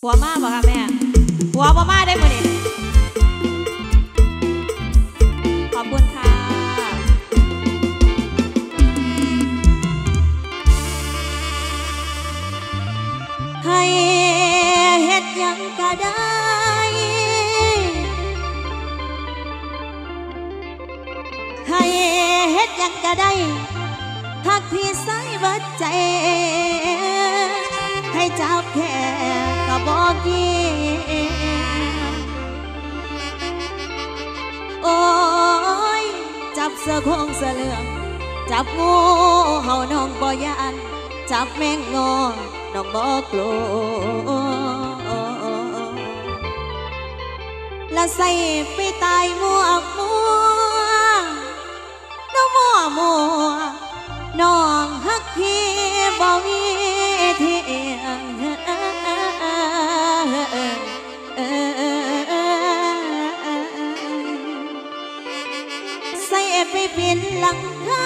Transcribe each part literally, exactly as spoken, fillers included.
หัวมาบ่ค่ะแม่หัวบ่มาได้มื้อนี้ขอบคุณค่ะให้เฮ็ดหยังก็ได้ให้เฮ็ดหยังก็ได้หักพี่ใส่บัดใจให้จับแค่ก็บอกกี้โอ้ยจับเสือโคงเสือเหลืองจับงูเห่าน้องบ่ยานจับแมงงอน้องบ่กลัวและใส่ไปตายมัวมัวน้องมัวมัวน้องฮักพี่บ่มีเทียงใส่ไปเป็นหลังคา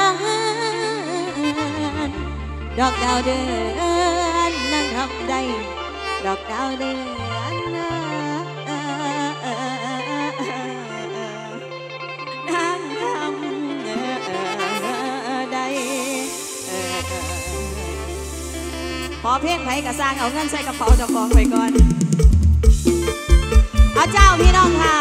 ดอกดาวเดือนนั่งทำได้ดอกดาวเดือนนั่งทำได้พอเพลงไผ่กระสร้างเอาเงินใส่กระเป๋าเจ้าของไปก่อนอาเจ้าพี่น้องค่ะ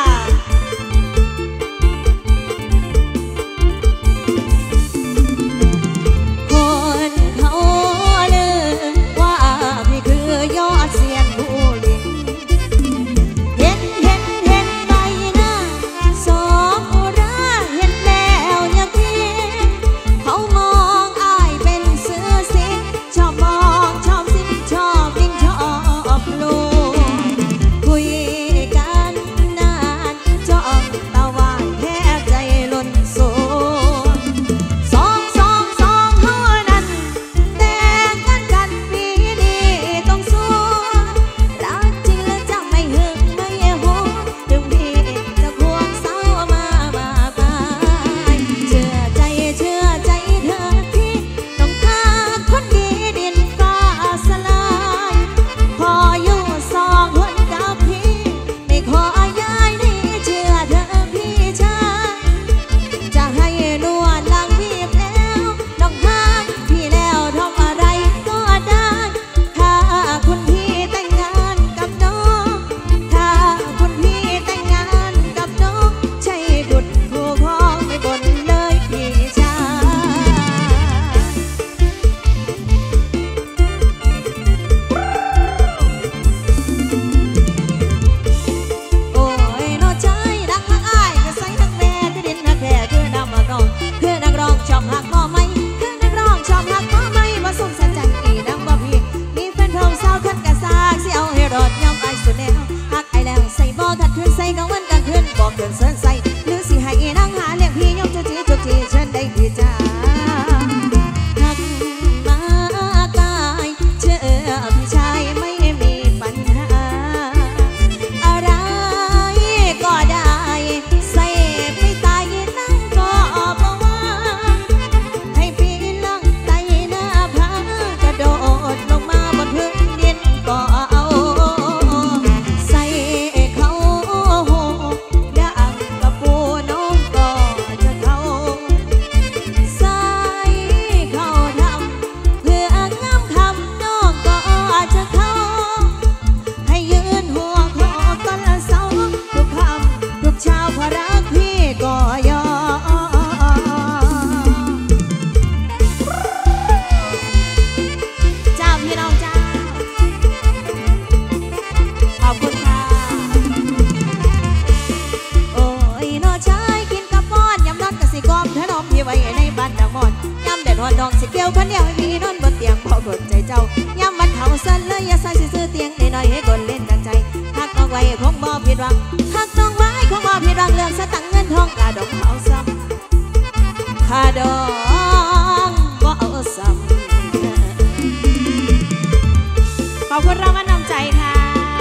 ดองสิเกี่ยวคนเดียวให้พี่นอนบนเตียงพอกดใจเจ้าย้ำมันเท่าสั้นเลยอย่าใส่ซื้อเตียงน้อยๆให้กดเล่นดังใจหักน้องไว้คงบ่ผิดหวังหักน้องไว้คงบ่ผิดหวังเรื่องสตังเงินทองกาดองเอาซ้ำค่าดองบ่เอาซ้ำขอบคุณรางวัลน้ำใจค่ะ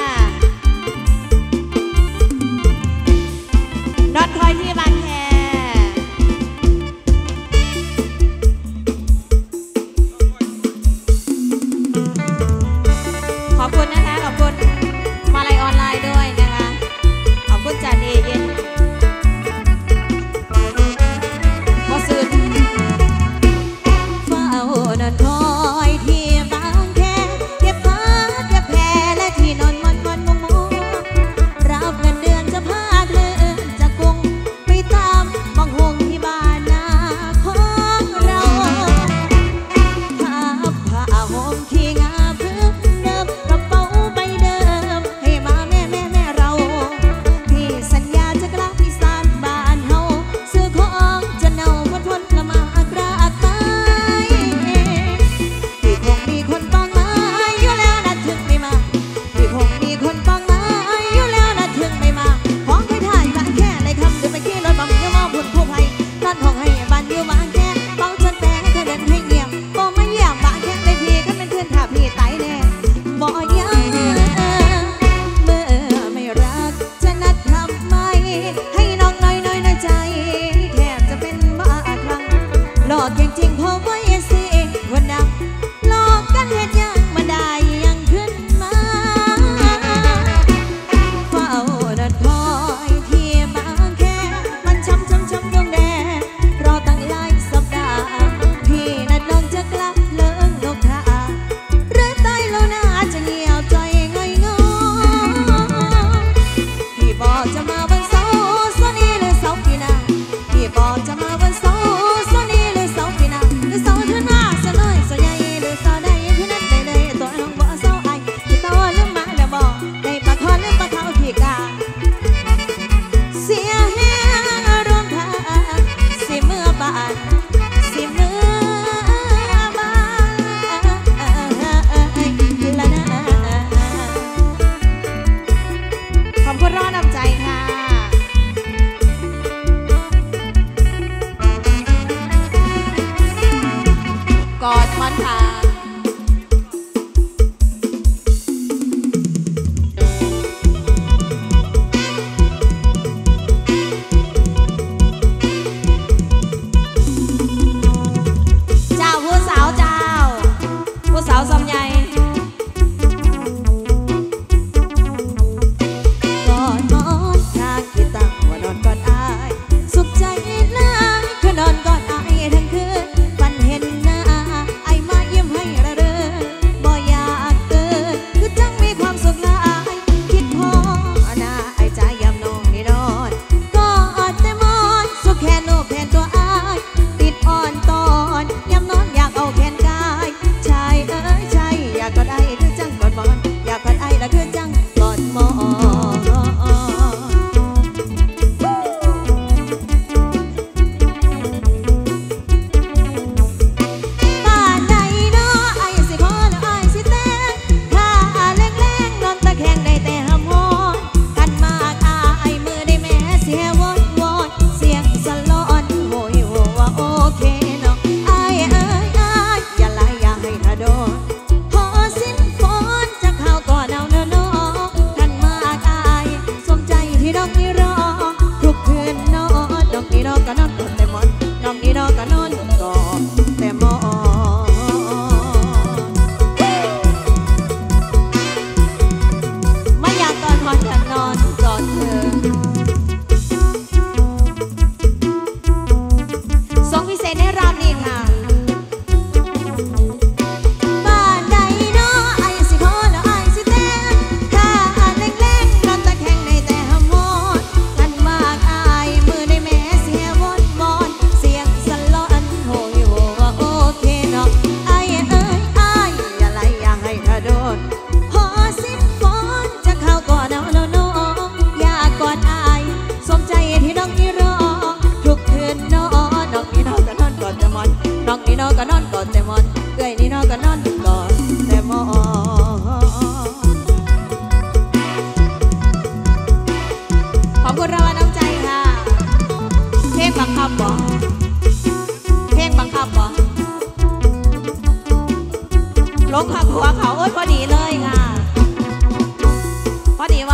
นอดคอยที่บางแคขอบคุณนะคะขอบคุณ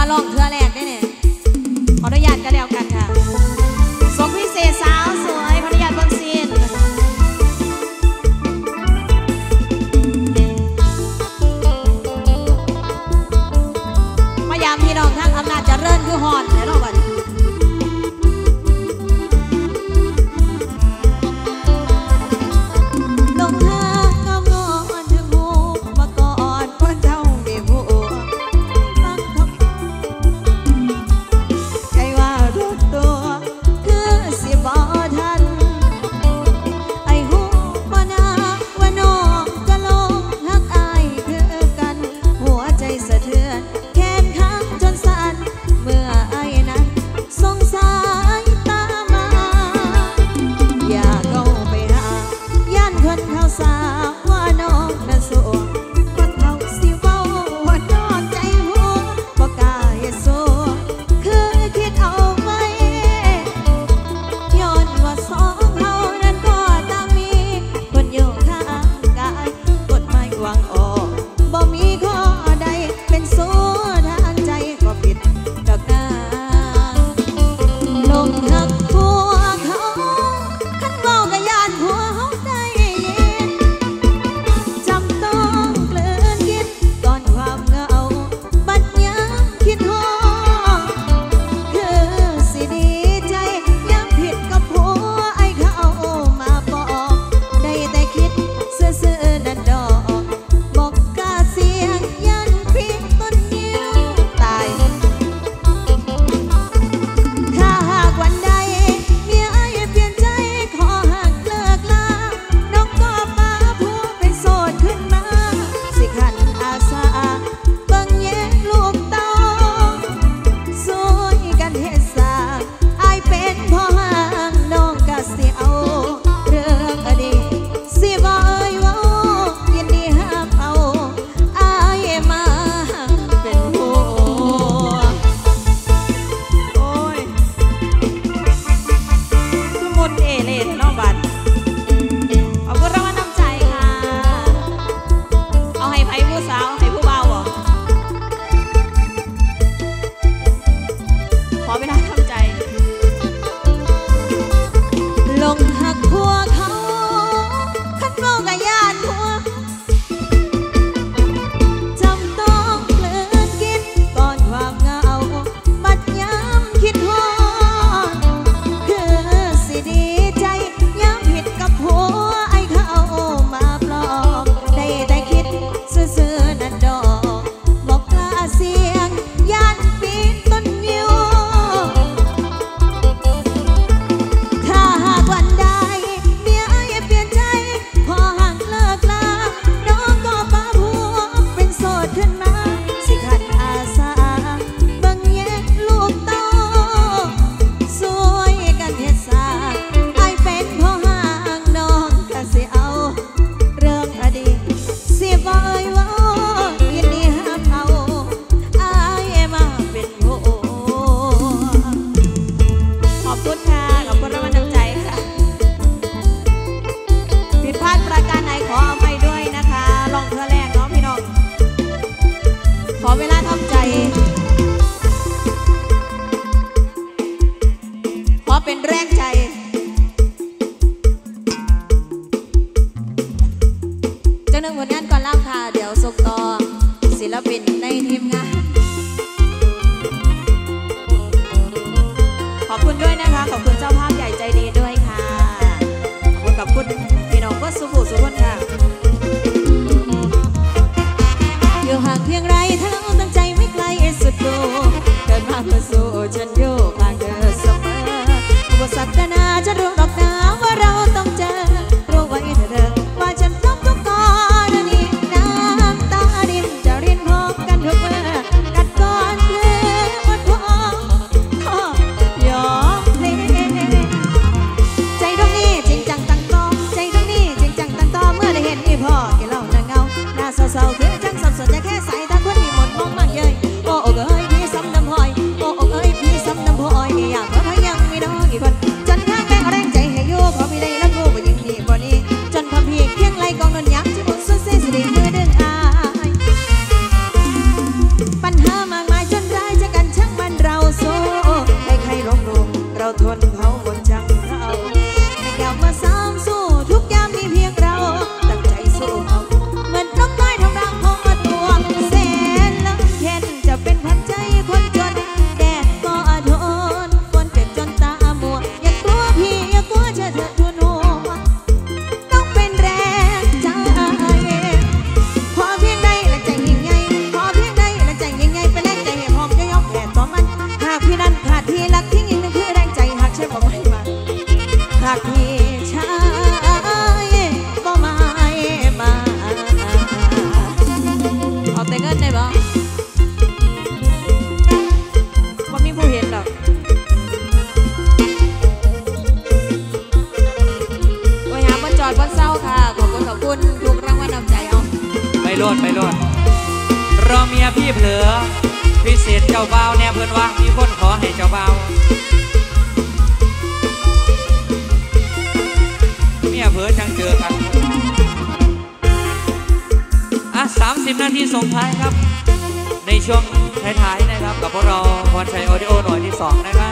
ลองเทือแรกได้เนี่ยขออนุญาตก็แล้วกันค่ะส่งพิเศษสาวสวยขออนุญาตบนซีนมายามพี่น้องทั้งอำนาจเจริญคือฮอนแล้วเราบัดลงทางงามงอนถึงหูมาก่อนว่าเจ้ามีผัวตั้งคำใจว่ารู้ตัวคือสิบ่ทันไอ้หูบ่นาว่าน้องก็ลงหักอายคือกันหัวใจสะเทือนแขนข้างจนสั่นเมื่อไอ้นั้นสงสายตามาอยากเข้าไปหาย่านคนเขาสาว่าน้องน่ะสวยคนเขาสิเว้าว่าน้องใจหัวบ่กล้าเฮ็ดสู้คือคิดเอาไว้ย้อนว่าสองเฮานั้นก็ต่างมีคนอยู่ข้างกายกฎหมายหวังออกบ่มีข้อใดเป็นสู้ทางใจก็ผิดดอกนาลงหักผัวเขาคันเว้าก็ย้านผัวเฮาได้ยินจำต้องกลืนกินก่อนความเหงาบัดยามคิดฮอดคือสิดีใจยังผิดกับผัวไอ้เขามาบอกได้แต่คิดซื่อๆนั่นดอกบอกกล้าเสียงยันพิษต้นนิ้วตายถ้าหากวันใดเมียไอ้เปลี่ยนใจขอหักเลิกลาน้องก็พาผัวเป็นโสดขึ้นมาสิขันอาสาเบิ่งแย่งลูกเต้าสวยกันเฮ็ดสร้างอายเป็นพ่อห้างน้องก็สิเอาเรื่องอดีตสิบ่เอ่ยเว้ายินดีห้ามเอาอายมาเป็นผัวโอ้ยคือมุนเอเล่เนาะบัดขอบคุณรางวัลน้ำใจค่ะเอาให้ไผผู้สาวให้ผู้บ่าวบ่ขอเวลาทำใจลงหักผัวเขาคันเว้าก็ย้านผัวจำต้องกลืนกินก่อนความเหงาบัดยามคิดฮอดคือสิดีใจยามผิดกับผัวไอ้เขามาปลอบได้แต่คิดซื่อๆนั่นดอกบอกกล้าเสียงย่านปีนต้นนิ้วถ้าหากวันใดเมียไอ้เปลี่ยนใจพอห่างเลิกลาน้องก็พาผัวเป็นโสดขึ้นมาสิขันอาสาเบิ่งแย่งลูกเต้าสวยกันเฮ็ดสร้างไอ้เป็นพ่อห้างน้องก็สิเอาเรื่องอดีตสิบ่เอ่ยเว้ายินดีห้ามเอาอายมาเป็นผัวขอบคุณค่ะขอบคุณรางวัลน้ำใจค่ะผิดพลาดประการไหนขออภัยด้วยนะคะลองเทื่อแรกเนาะพี่น้องขอเวลาทำใจขอเป็นแรงใจจังหนึ่งผลงานก่อนล่ำค่ะเดี๋ยวส่งต่อศิลปินในทีมงานขอบคุณด้วยนะคะขอบคุณเจ้าภาพใหญ่ใจดีด้วยค่ะขอบคุณกับคุณพี่น้องก็สุภูสุขคนค่ะอยู่ห่างเพียงไรทั้งตั้งใจไม่ไกลสุดโลกเกิดมาเพื่อสู้ฉันอยู่ข้างเธอเสมออุปสรรคนาจะรู้ดอกหนาว่าเราต้องเจอรู้ไว้เถอะเธอว่าฉันพร้อมทุกกรณีน้ำตาดินจะรินพร้อมกันทุกเมื่อกัดก้อนเลือดหมดพอยอมเพลใจตรงนี้จริงจังตั้งตอใจตรงนี้จริงจังตั้งตอเมื่อได้เห็นนี่พ่อแกเล่าหน้าเงาหน้าเศร้าๆคือจังสับสนจะแค่ใส่ตาคนที่หมดมองมากเย้ยโอ้โอ้เอ้ยพี่ซ้ำดำหอยโอ้โอ้เอ้ยพี่ซ้ำงินได้บ่ว่ามีผู้เห็นหรอกโอ้ยหาบนจอดบนเศร้าค่ะขอบคุณขอบคุณทุกรางวัลนำใจเอาไปโลดไปโลดรอเมียพี่เผลอพิเศษเจ้าบ่าวแน่เพื่อนว่ามีคนขอให้เจ้าบ่าวเมียเผลอจังเจอกันอ่ะสามสิบนาทีส่งท้ายครับในช่วงท้ายๆนะครับกับพวกเราพรชัยออดิโอหน่วยที่สองนะครับ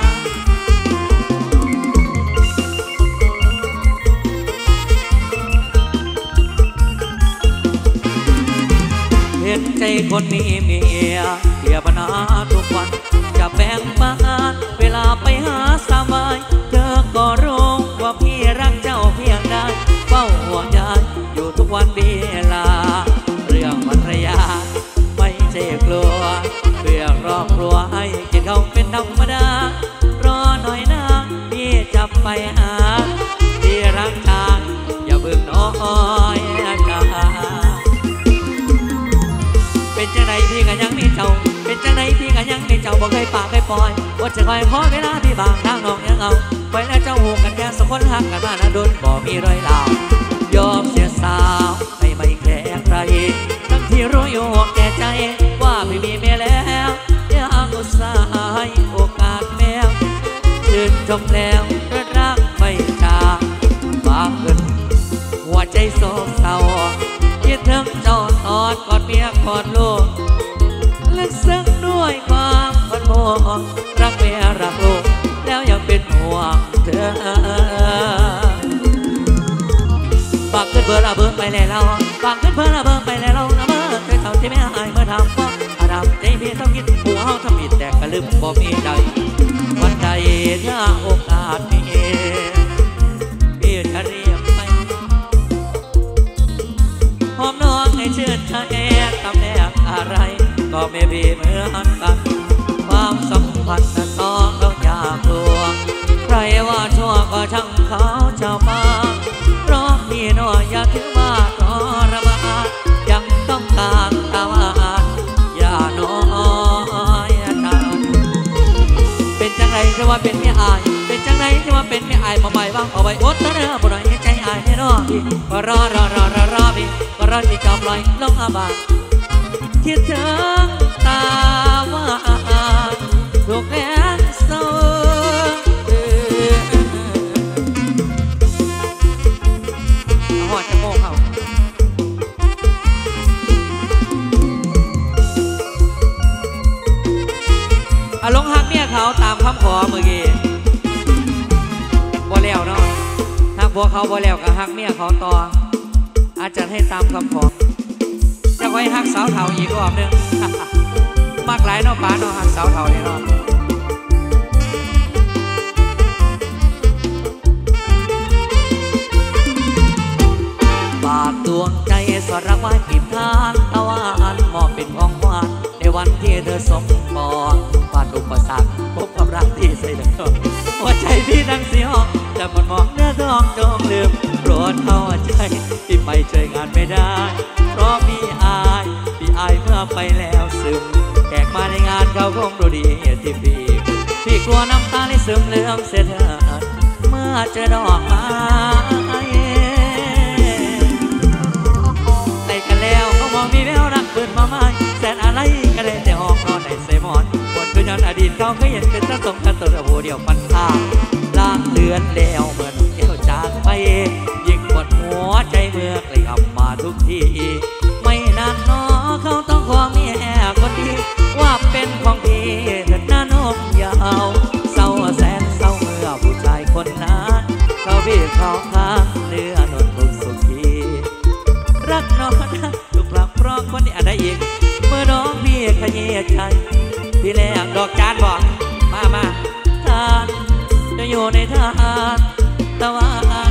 เห็นใจคนมีเมียเกี่ยปัญหาทุกวันจะแบ่งปันเวลาไปหาสบายเธอก็รู้ว่าพี่รักเจ้าเพียงใดเฝ้าห่วงใยอยู่ทุกวันเวลาเรื่องภรรยาไม่ใช่กลัวเพื่อครอบครัวให้กินเขาเป็นธรรมดารอหน่อยนะพี่จะไปหาที่รักทางอย่าเบิ่งน้อยนะเป็นจังไหนพี่ก็ยังมีเจ้าเป็นจังไหนพี่ก็ยังมีเจ้าบอกเคยปากเคยปล่อยว่าจะคอยขอเวลาพี่บางทางน้องยังเอาไว้แล้วเจ้าหูกันแค่สักคนหักกันมานะโดนบ่มีรอยลาวยอมเสียสาวให้ไม่แคร์ใครทั้งที่รู้อยู่แก่ใจว่าพี่มีเมียแล้วยังอุตส่าห์ให้โอกาสแมวชื่นชมแล้วรักไม่จากบางเกินหัวใจโศกเศร้าคิดถึงเจ้าตอนกอดเมียกอดลูกลึกซึ้งด้วยความพันโมรักเมียรักลูกแล้วยังเป็นห่วงเธอฝากขึ้นเบอร์ละเบอร์ไปแล้วฝากขึ้นเบอร์ละเบอร์ไปแล้วนะเบอร์เคยเท่าที่ไม่หายเมื่อทำเพราะอาดัมใจพี่ต้องคิดหัวเขาทำผิดแต่กระลืมบ่มีใจวันใดถ้าโอกาสมีพี่จะเรียกไปหอมน้องให้ชื่นใจตำแหน่งอะไรก็ไม่มีเหมือนกันความสัมพันธ์นั้นต้องต้องอยากกลัวใครว่าชั่วก็ช่างเขาเจ้ามาเพราะพี่น้อยอยากถือว่าทรมานยังต้องการตาวาอย่าน้อยนะเป็นจังไรจะว่าเป็นเมียอายเป็นจังไรจะว่าเป็นเมียอายมาใหม่บ้างเอาไว้อดเถอะเด้อบ่ได้ใจอายแน่นอนพี่ก็รอรอรอรอรอพี่ก็รอที่จะปล่อยลงอาบาคิดถึงตาว่าถูกแอนโซ่หอดจะโม่เขาเอาลงหักเนี่ยเขาตามคำขอเมื่อกี้บ่แล้วเนาะถ้าพวกเขาบ่แล้วก็หักเมียเขาต่ออาจจะให้ตามคำขอจะไว้หักสาวเถาอีกรอบนึงมากหลายเนาะป้าเนาะหักสาวเถาเนี่ยเนาะฝากดวงใจสอดรักไว้ปิดทางตะวันมอบเป็นของหวานในวันที่เธอสมปองฟาดอุปสรรคพบความรักที่ใส่เดิมหัวใจพี่ดังเสียงแต่มันมองเนื้อทองจงลืมโปรดเข้าใจที่ไปช่วยงานไม่ได้เพราะพี่อายพี่อายเมื่อไปแล้วซึมแขกมาในงานเขาคงดูดีที่พี่พี่กลัวน้ำตาในซึมเลื่อมเสียเธอเมื่อเจอดอกไม้ในกันแล้วก็มองมีแววรักเปิดมาไม่แสนอะไรก็เลยแต่ห้องนอนในเซมอนบนคืนย้อนอดีตเขาก็เห็นเป็นสักสมกันตัวโบเดียวปันข้าล่างเลือนแล้วเหมือนเกี่ยวจากไปยิ่งปวดหัวใจเมื่อไกลกลับมาทุกทีไม่นานนอเขาต้องขอเมียคนดีว่าเป็นของพี่เถิดหน้านมยาวเศร้าแสนเศร้าเมื่อผู้ชายคนนั้นเขาพี่เขาข้างเนื้อนวลบุกสุขีรักน้องนะถูกหลับเพราะคนนี้อะไรอีกเมื่อน้องพี่ขยี้ใจพี่แรงดอกจานบอกมามาทานจะอยู่ในทานตะวัน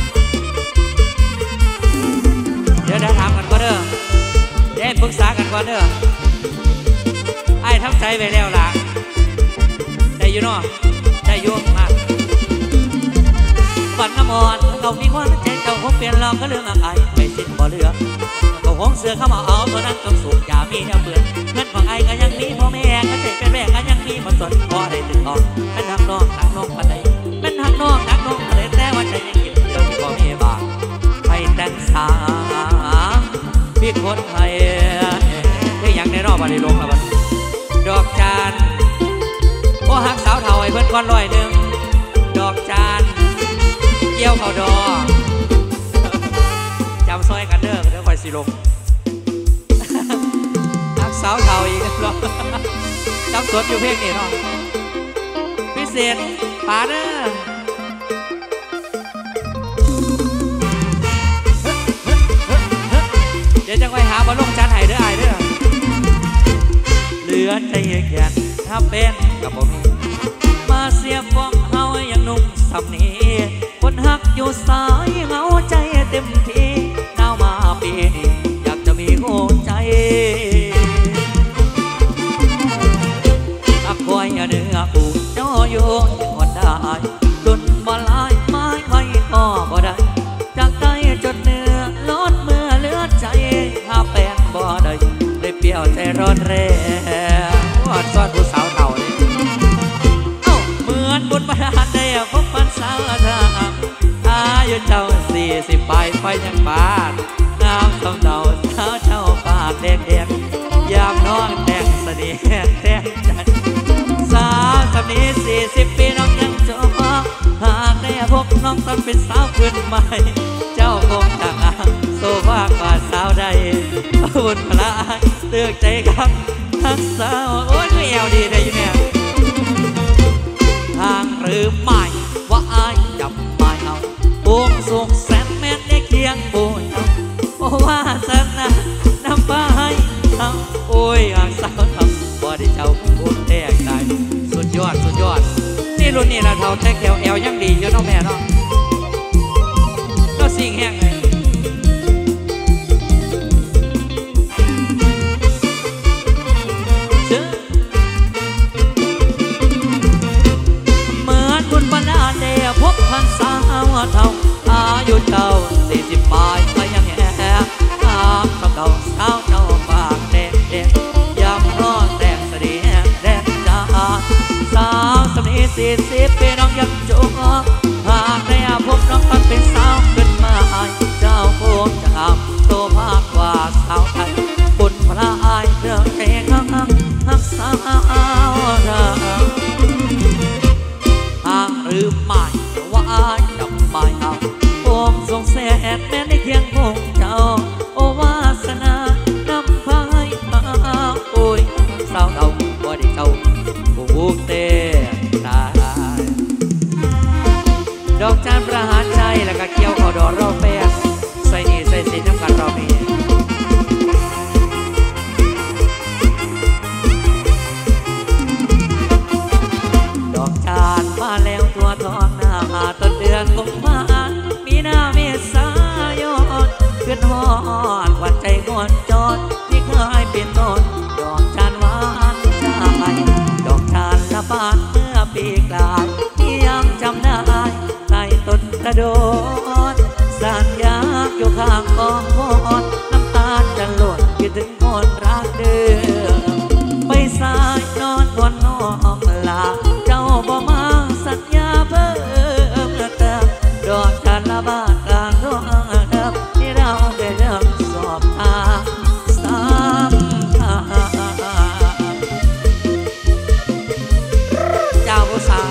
เดี๋ยวเดี๋ยวถามกันก่อนเด้อเดี๋ยวปรึกษากันก่อนเด้อไอ้ทำใจไปแล้วล่ะได้อยู่เนาะได้อยู่มากฝันน้ำมอนเขามีความใจเจ้าคงเปลี่ยนเราก็เรื่องอะไรไม่สิ้นบ่เหลือก็หงเสือเข้ามาเอาตัวนั้นต้องสูบอย่ามีเอาเบื่อเงินของไอ้ก็ยังมีพ่อแม่ก็เจ็บเป็นแม่ก็ยังมีมาสนพอได้ถึงออกเป็นหักน้องหักน้องปันใดเป็นหักน้องหักน้องปันใดแต่ว่าใจยังกินเดียวที่พ่อแม่บ้าให้แต่งสาพี่คนไทยที่ยังในรอบวันนี้ลงแล้วบัดดอกจานโอ้หักสาวเท่าไอ้เพิ่นก้อนร้อยหนึ่งดอกจานเกี่ยวเขาดอจำซอยกันเด้อเดี๋ยวคอยสิลงหักสาวเท่าอีกแล้วจำสดอยู่เพลงนี้เนาะพิเศษป่าเด้อเดี๋ยวจะไปหาบอลลงจานไห้เด้อไอ้เด้อเหลือใจแก่ถ้าเป็นกับผมมาเสียฟองเฮาอย่างนุ่มสำนีคนหักอยู่สายเฮาใจเต็มที่หนาวมาปีนี้อยากจะมีหัวใจอักคอยเนื้อปูเจ้าโยนคนได้จนบ่ลายไม้ไว้ก็บ่ได้จากใจจนเนื้อลดเมื่อเหลือใจหาแป้งบ่ได้เลยเปรี้ยวใจร้อนแรงว่าซ้อนผู้สาวเต่าเลยเอ้าเหมือนบุญประทานได้พบปันสาวทางอายุเจ้าสี่สิบไปไฟยังบานงามสมเดาสาวเจ้าปากแดงแดงยามน้องแดงเสน่ห์แดงใจสาวสำนีสี่สิบปีน้องยังจบหากได้พบน้องต้องเป็นสาวขึ้นใหม่เจ้าคงต่างโซฟากว่าสาวใดบุญพลาเลือกใจครับทักสาวโอ้ยก็แอวดีได้อยู่เนี่ยทางหรือไม่ว่าอายจับไม่เอาปวงสุกแสนแม่นได้เคียงปูเจ้าโอ้ว่าสันนะน้ำฟ้าให้เอาโอ้ยอ่างสาวทำบ่ได้เจ้าพูดแตกใจสุดยอดสุดยอดนี่รุ่นนี้ละเท่าแท็กแถวแอวยังดีอยู่น้องแม่เนาะก็สิ่งแห้งเลยเหมือนคุณบรรดาเดียพบพันสาวเท่าอายุเจ้าสี่สิบปลายไปยังแห่ตามกับเก่าสาวเจ้าปากแดงแดงยำร้อนแดงสดีแห้งแดงจ้าสาวสำนีสี่สิบปีน้องยังจุกหากได้พบน้องต้องเป็นสาวขึ้นมาเจ้าพวงจะอาบโตมากกว่าสาวไทยบุญพระอายเรื่องเองหักสาวเราห่างหรือไม่ว่าอายจับไม่เอาโอมทรงแสนแม้ในเคียงพงเจ้าโอวาสนานำพายมาโอ้ยสาวเราบ่ได้เจ้าผูกเตะตายดอกจานประหารใจแล้วก็เกี่ยวข้าวดอกเราแปะใส่นี่ใส่สิน้ำกันเรามีดอกจานมาแล้วตัวทองหน้าต้นเดือนกุมภาพันธ์มีหน้าเมษายนเพื่อนหอดหวานใจกวนจอดที่เคยเป็นต้นดอกจานหวานใจดอกจานละบานเมื่อปีกลายที่ยังจำได้ใต้ต้นกระโดดสัญญาอยู่ข้างกองพอดน้ำตาจะหล่นคิดถึงคนรักเดิมไปสายนอนนอนน้องลาเจ้าบ่มาสัญญาเพิ่มเติมดอกจานละบานกลางดวงเดิมที่เราได้เริ่มสอบทางสามทางเจ้าผู้สาว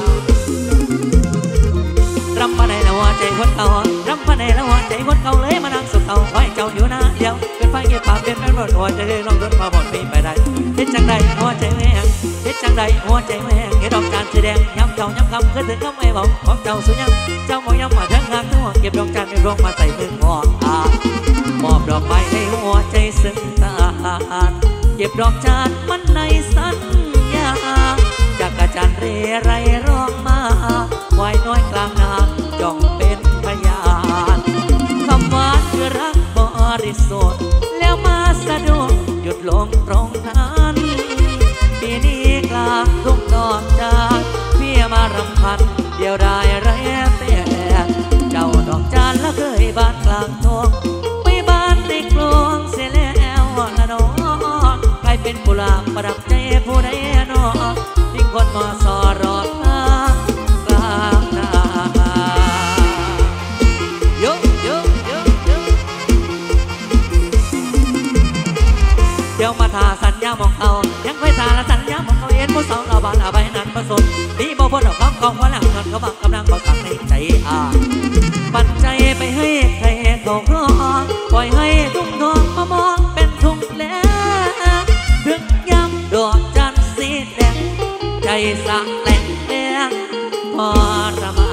รำพันในละหัวใจคนเก่ารำพันในละหัวใจคนเก่าเลยมานั่งสุดเก่าไว้เจ้าอยู่นะเดียวเกินไปเก็บปากเป็นเป็นบทหัวใจเลยลองรถมาบดมีไปได้เฮ็ดจังใดหัวใจแม่งเฮ็ดจังใดหัวใจแม่งเฮ็ดดอกจานสีแดงย้ำเจ้าย้ำคำเคยถึงคำไม่บอกของเจ้าสุยังเจ้ามองย้ำมาทั้งหางทั้งหัวเก็บดอกจานในรวงมาใส่มือหอดอามอบดอกไม้ให้หัวใจซึ้งตาเก็บดอกจานมันในสัญญาจากกระจานเรไรร้องมาควายน้อยกลางนาจ้องเป็นพยานคำว่าคือรักบริสุทธิ์แล้วมาสะดุดหยุดลงตรงนั้นปีนี้กลางทุ่งดอกจานพี่มารำพันเดียวได้ไรแต่เจ้าดอกจานละเคยบานเป็นกุหลาบประดับใจผู้ใดนอทิ้งคนมาสอรอทางกลางนาโยโยโยโยเดี๋ยวมาทาสัญญามองเอายังไปทาละสัญญามองเอาเอ็นผู้สาวเราบานอาใบนั้นผสมนี่บ่พ้นเอาของกองว่าหลังเงินเขาบังกำลังบ่ตั้งในใจอ่าปันใจไปให้ใครเขาครองปล่อยให้ทุ่งทองมามองเป็นทุ่งแล้วถึงยำดอกจันทร์สีแดงใจสั่งแหลงแดงพอระมา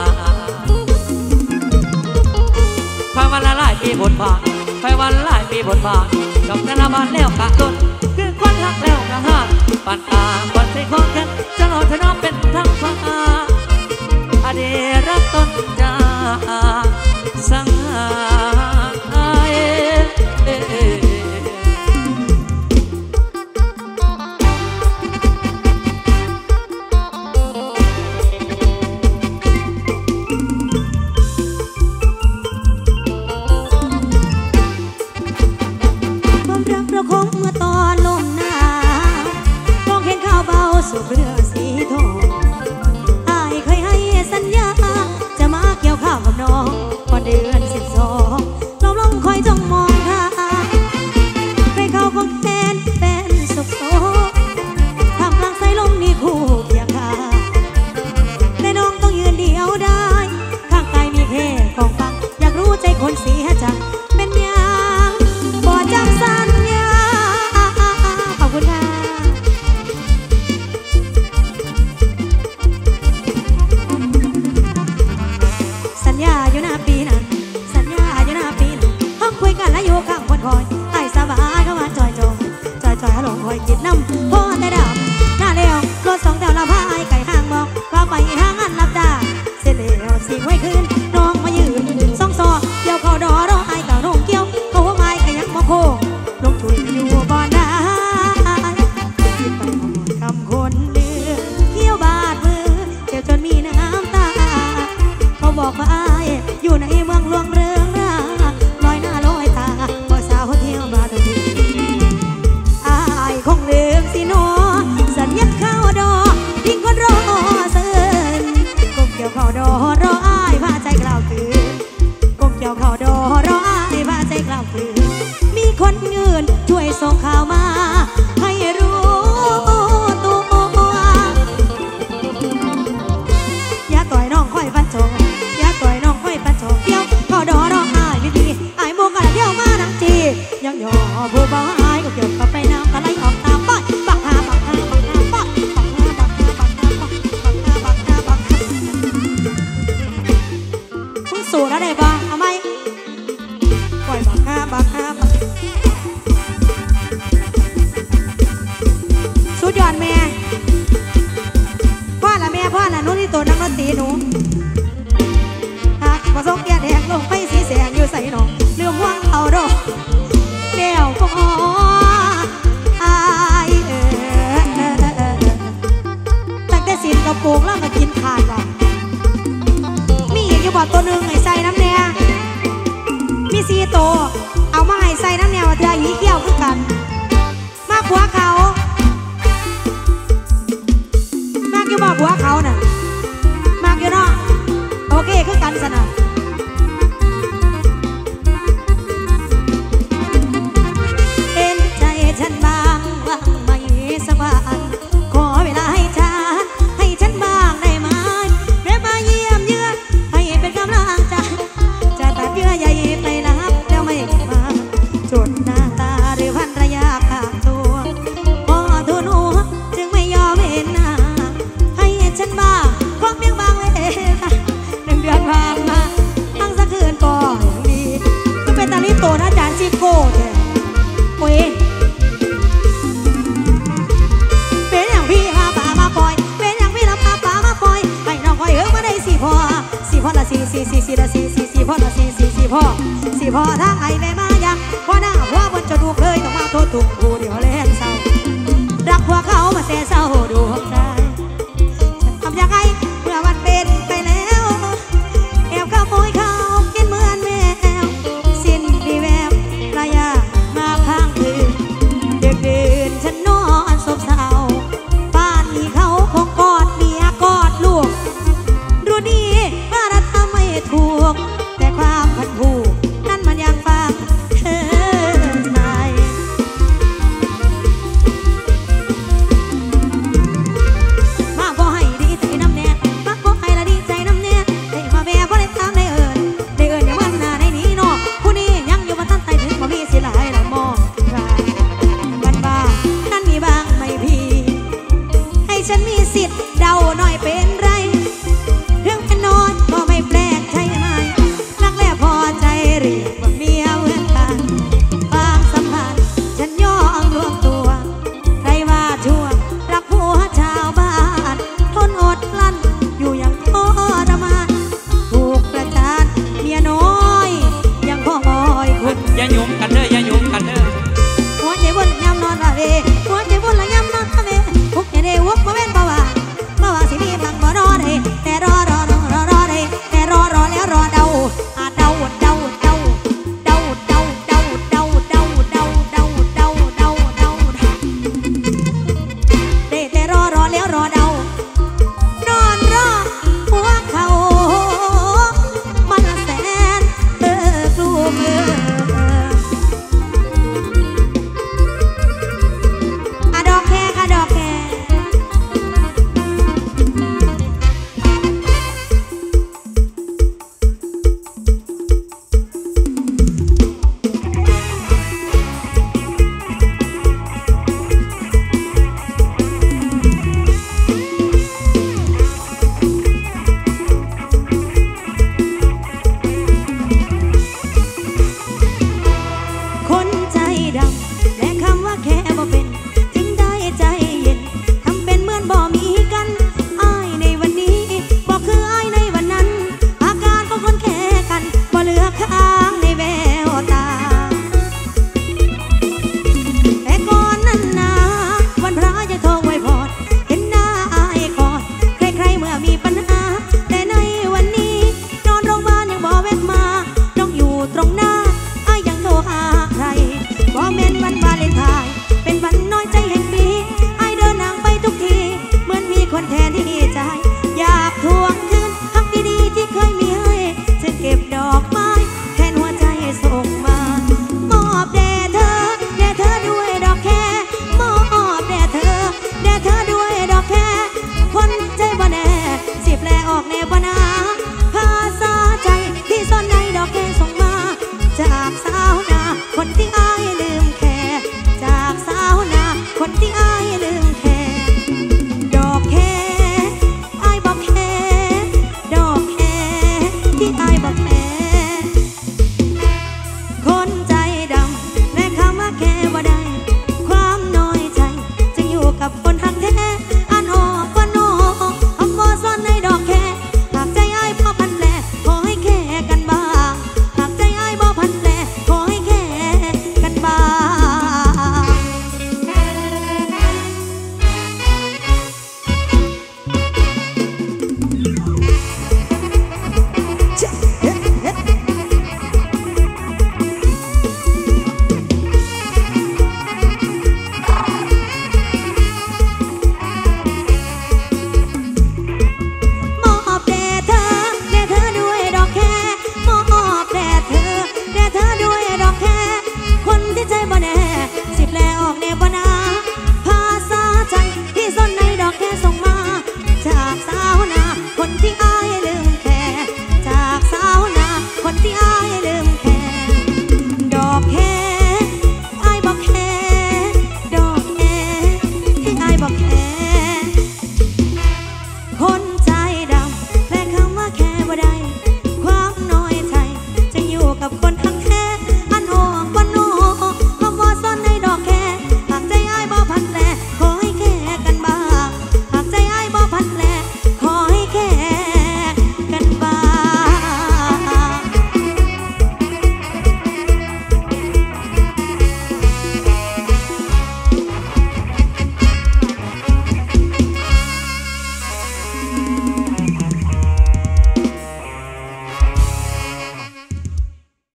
ไฟวันละหลายปีบทบาทไฟวันละหลายปีบทบาทกับแต่ละบ้านแล้วกะต้นคือควันหักแล้วกะห้าปันตาปันใจของกันจะรอเธอน้องเป็นทั้งฟ้าอเดรักต้นจาสังหารความรักเราคงเมื่อตอนลมหนาวมองเห็นข้าวเบาสุกเรือสีทองอายเคยให้สัญญาจะมาเกี่ยวข้าวกับน้องพอเดือนสิบสองลมลมคอยจ้องมองทางใครเขาคงแทนเป็นสุขโศกทำกลางสายลมนี่คู่เคียงข้างแต่น้องต้องยืนเดียวได้ข้างกายมีแค่ของฟังอยากรู้ใจคนเสียจังเป็นยังบ่จำสัญญาขอบคุณค่ะสัญญาอยู่หน้าปีนั้นสัญญาอยู่หน้าปีนั้นห้องคุยกันและอยู่ข้างคนคอยไอ้สบายเข้ามาจอยจอยจอยจอยฮัลโหลคอยกินน้ำพ่อแต่ดำหน้าเลี้ยวรถสองแถวละพายไก่ห้างบอกว่าไปห้างอันรับจ้าเสร็จแล้วสี่ไว้คืนน้องมายืนสองซอเกี่ยวเขาดอรอไอ้เก่าน้องเกี่ยวเขาหัวไม้ไก่ยังมะโคลงถุยอยู่บ่อนได้คิดไปหมดคำคนเดือเขี้ยวบาดมือเจ็บจนมีน้ำตาเขาบอกว่าอ้ายอยู่ในเมืองหลวงเรืองราลอยหน้าลอยตาพอสาวเที่ยวมาทุกทีอ้ายคงลืมสิโนสัญญาข้าวดอทิ้งคนรอเสินก้มเกี่ยวข้าวดอรออ้ายพาใจกล่าวคืนก้มเกี่ยวข้าวดอรออ้ายพาใจกล่าวคืนมีคนอื่นช่วยส่งข่าวมาให้รู้ตัวอย่าต่อยน้องค่อยฟันโจอย่าต่อยน้องค่อยฟันโจเกี่ยวข้าวดอรออ้ายไม่ดีอ้ายโมกันเที่ยวมาดังจียังย่อผู้บ่าวอ้ายก็เกี่ยวกับไปน้ำตะไลออกตามป้ายบักหาบักหาบักหาป้ายบักหาบักหาบักหาบักหาบักหาบักหามึงสู้แล้วได้ปะเอาไหมปล่อยบักหาบักหาบักสุดยอดแม่พ่อละแม่พ่อละนู้นที่ตัวนักดนตรีหนูหากมาส่งแก่แดงลงไปสีแสงอยู่ใส่หนองเรื่องว่างเอาดอกเดี่ยวก็อายเออตั้งแต่สินกระโปรงแล้วมากินขาดว่ะมีอีกอยู่บ่ตัวหนึ่งให้ใส่น้ำแน่มีสีโตเอามาให้ใส่น้ำแนวเธอหยีเขี้ยวขึ้นกันมากหัวเขามากอยู่บ่หัวเขาน่ะมากอยู่เนาะโอเคขึ้นกันสนะเป็นใจฉันบ้างว่างไหมสักวันขอเวลาให้ฉันให้ฉันบ้างได้ไหมแม่มาเยี่ยมเยือนให้เป็นกำลังใจจะตัดเยื่อใยไปรับแล้วไม่มาจดหน้าตาหรือภรรยาข้างตัวพอทุนหัวจึงไม่ยอมเห็นหน้าให้ฉันบ้างความเพียงบางเวลาหนึ่งเดือนผ่านมาตั้งสักคืนก็ยังดีก็เป็นตาลิโตนะอาจารย์ซิโก้เนี่ยโอ้ยเป็นอย่างพี่พาป่ามาปล่อยเป็นอย่างพี่ละพาป่ามาปล่อยให้น้องคอยเอิ้งมาได้สี่พ่อสี่พ่อละสี่สี่สี่สี่ละสี่สี่สี่พ่อละสี่สี่สี่พ่อสี่พ่อทางไอ้แม่มายังพ่อหน้าพ่อบนจะดูเคยต้องมาโทษถูกผู้